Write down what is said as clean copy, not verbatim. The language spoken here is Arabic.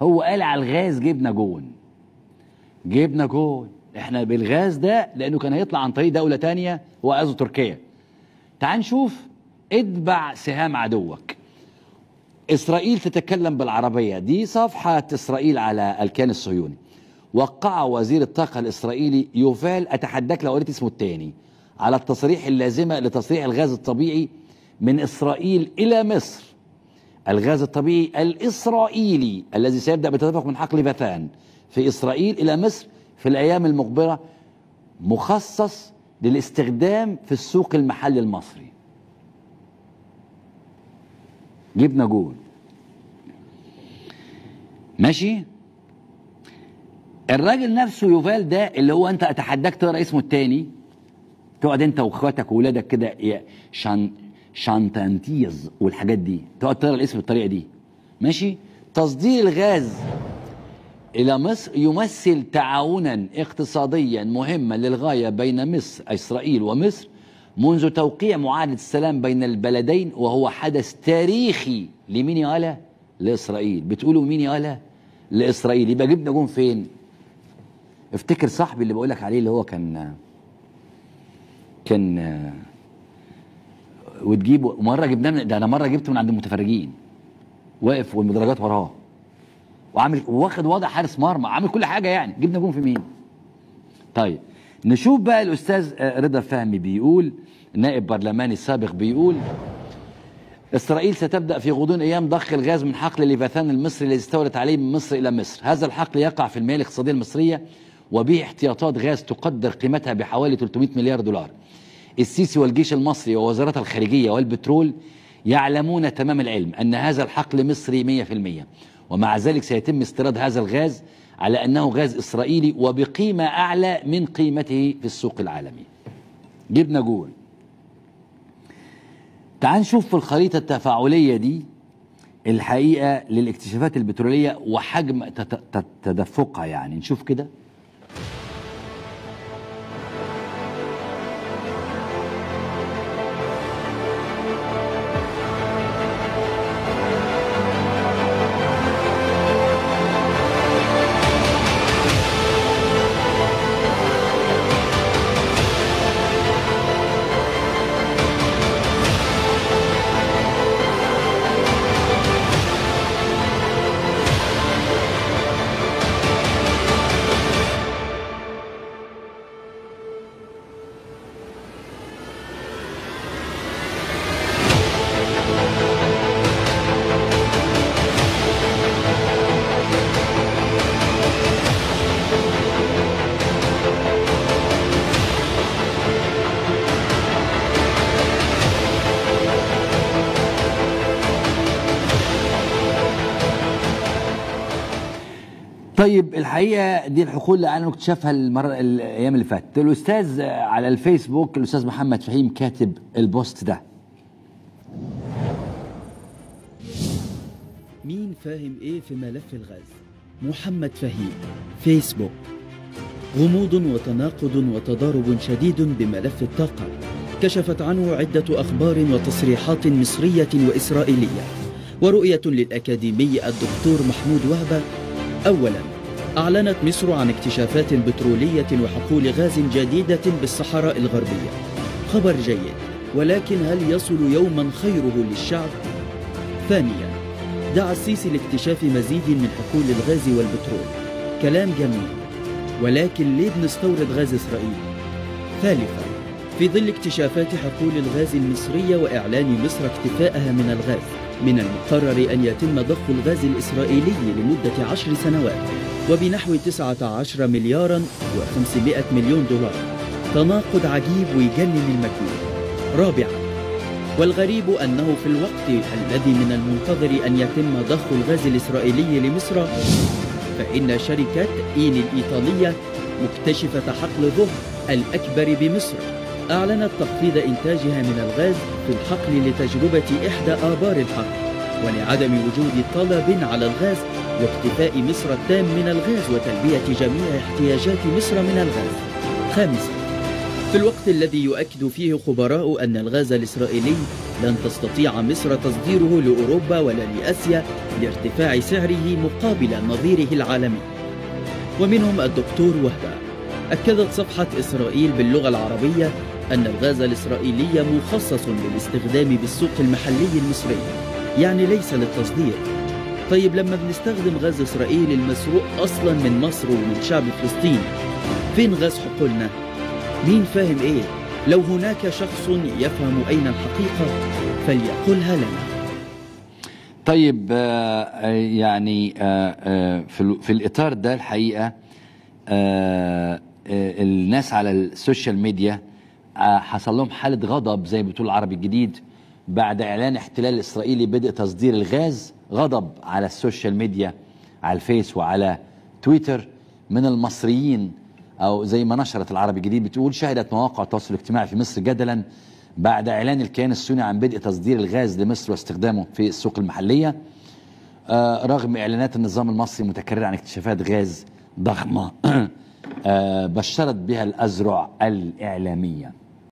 هو قال على الغاز جبنا جون. جبنا جون احنا بالغاز ده، لانه كان هيطلع عن طريق دولة تانية وعايزه تركيا. تعال نشوف. اتبع سهام عدوك. اسرائيل تتكلم بالعربية، دي صفحة اسرائيل على الكيان الصهيوني. وقع وزير الطاقة الاسرائيلي يوفال، اتحداك لو قريت اسمه التاني، على التصريح اللازمة لتصريح الغاز الطبيعي من اسرائيل الى مصر. الغاز الطبيعي الاسرائيلي الذي سيبدأ بتدفق من حقل ليفيثان في اسرائيل الى مصر في الايام المقبلة، مخصص للاستخدام في السوق المحلي المصري. جبنا جول. ماشي. الراجل نفسه يوفال ده اللي هو انت اتحداك تقرا اسمه التاني، تقعد انت واخواتك واولادك كده شانتانتيز والحاجات دي، تقعد تقرا الاسم بالطريقه دي. ماشي. تصدير الغاز الى مصر يمثل تعاونا اقتصاديا مهما للغايه بين مصر اسرائيل ومصر منذ توقيع معاهدة السلام بين البلدين، وهو حدث تاريخي. لمين يالا؟ لإسرائيل. بتقولوا مين يالا؟ لإسرائيل. يبقى جبنا جون فين؟ افتكر صاحبي اللي بقولك عليه اللي هو كان وتجيبه مرة جبناه ده، أنا مرة جبته من عند المتفرجين واقف والمدرجات وراه وعامل واخد وضع حارس مرمى، عامل كل حاجة يعني. جبنا جون في مين؟ طيب نشوف بقى. الأستاذ رضا فهمي بيقول، نائب برلماني سابق، بيقول إسرائيل ستبدأ في غضون أيام ضخ الغاز من حقل ليفيثان المصري الذي استوردت عليه من مصر إلى مصر. هذا الحقل يقع في المياه الاقتصادية المصرية وبه احتياطات غاز تقدر قيمتها بحوالي 300 مليار دولار. السيسي والجيش المصري ووزارة الخارجية والبترول يعلمون تمام العلم أن هذا الحقل مصري 100%، ومع ذلك سيتم استيراد هذا الغاز على أنه غاز إسرائيلي وبقيمة أعلى من قيمته في السوق العالمي. جبنا جول. تعال نشوف في الخريطة التفاعلية دي الحقيقة للاكتشافات البترولية وحجم تدفقها. يعني نشوف كده. طيب الحقيقه دي الحقول اللي انا اكتشفها الايام اللي فاتت. الاستاذ على الفيسبوك الاستاذ محمد فهيم كاتب البوست ده. مين فاهم ايه في ملف الغاز؟ محمد فهيم فيسبوك. غموض وتناقض وتضارب شديد بملف الطاقة كشفت عنه عدة أخبار وتصريحات مصرية وإسرائيلية ورؤية للأكاديمي الدكتور محمود وهبة. أولا، أعلنت مصر عن اكتشافات بترولية وحقول غاز جديدة بالصحراء الغربية. خبر جيد، ولكن هل يصل يوما خيره للشعب؟ ثانيا، دعا السيسي لاكتشاف مزيد من حقول الغاز والبترول. كلام جميل، ولكن ليه بنستورد غاز إسرائيل؟ ثالثا، في ظل اكتشافات حقول الغاز المصرية وإعلان مصر اكتفائها من الغاز، من المقرر أن يتم ضخ الغاز الإسرائيلي لمدة 10 سنوات وبنحو 19 مليارا و500 مليون دولار. تناقض عجيب ويجنن المجنون. رابعا، والغريب أنه في الوقت الذي من المنتظر أن يتم ضخ الغاز الإسرائيلي لمصر، فإن شركة إين الإيطالية مكتشفة حقل ظهر الأكبر بمصر أعلنت تخفيض إنتاجها من الغاز في الحقل لتجربة إحدى آبار الحقل ولعدم وجود طلب على الغاز واكتفاء مصر التام من الغاز وتلبية جميع احتياجات مصر من الغاز. خامسا، في الوقت الذي يؤكد فيه خبراء أن الغاز الإسرائيلي لن تستطيع مصر تصديره لأوروبا ولا لآسيا لارتفاع سعره مقابل نظيره العالمي. ومنهم الدكتور وهبة. أكدت صفحة إسرائيل باللغة العربية أن الغاز الإسرائيلي مخصص للاستخدام بالسوق المحلي المصري، يعني ليس للتصدير. طيب لما بنستخدم غاز إسرائيل المسروق أصلا من مصر ومن شعب فلسطين، فين غاز حقولنا؟ مين فاهم إيه؟ لو هناك شخص يفهم أين الحقيقة فليقلها لنا. طيب يعني في الإطار ده الحقيقة الناس على السوشيال ميديا حصل لهم حالة غضب زي بتقول العربي الجديد بعد إعلان احتلال إسرائيلي بدء تصدير الغاز. غضب على السوشيال ميديا على الفيس وعلى تويتر من المصريين، أو زي ما نشرت العربي الجديد بتقول: شهدت مواقع التواصل الاجتماعي في مصر جدلا بعد إعلان الكيان الصيني عن بدء تصدير الغاز لمصر واستخدامه في السوق المحلية، رغم إعلانات النظام المصري المتكررة عن اكتشافات غاز ضخمة بشرت بها الأذرع الإعلامية.